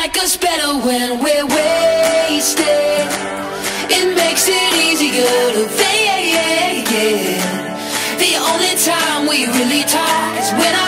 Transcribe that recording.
like us better when we're wasted. It makes it easier to fade. The only time we really talk is when